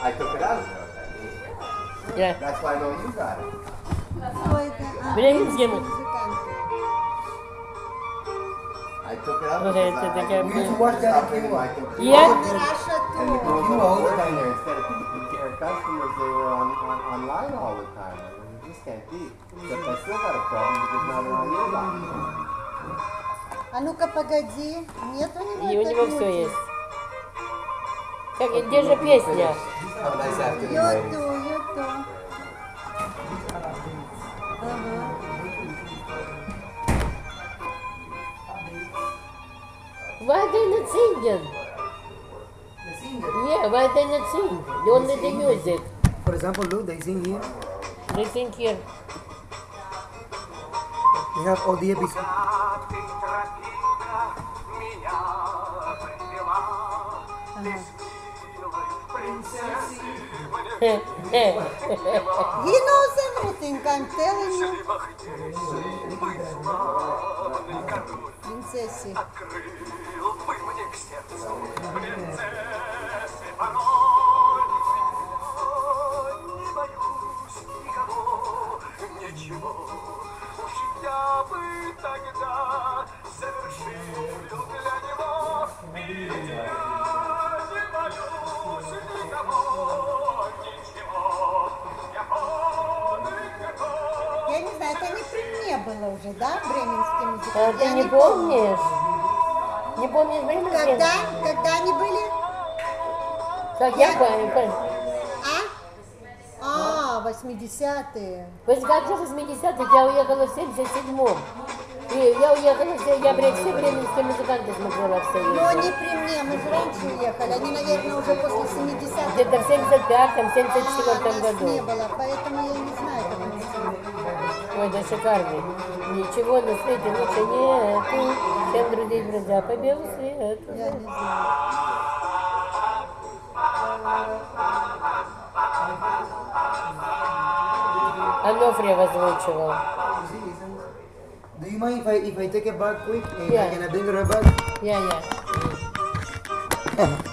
I took it out. Yeah. That's why I know you got it. Бременские. I took it out. Okay, it's okay. We used to watch that in I took it Yeah. out. And the girls were all the time there instead of our customers. They were online all the time. I mean, you just can't be. Except I still got a problem because now they're on your line. А ну-ка, погоди. Нет у него И у этой него все музыки? есть. Как, где же песня? Have a nice afternoon, ladies. Юту. Ага. Why they not singing? Yeah, why they not sing? Only the music. For example, look, they sing here. They sing here. They have all the episodes. He knows everything, I'm telling you. Принцессе. Я бы тогда совершил для него мир. Я не боюсь никого, ничего. Я готов. Я не знаю, это не при мне было уже, да, бременские А музыканты? ты Я не помнишь? Не помнишь время? Когда они были? Как я помню. А, 80-е. Вы же как же 80-х, я уехала в 77-м. И я уехала, я, все бременские музыканты смотрела в Но Союзе. не при мне, мы же раньше уехали. Они, наверное, уже после 70-х. Где-то в 75-м, Нас 74-м году. не было, поэтому я и не знаю, как они сидят. Ой, да шикарный. Ничего на свете лучше нету, чем друзей друзья по белу свету. Я не знаю. Анофриев озвучивал. Do you mind if I take it back quick? Yeah. Can I bring it right back? Я.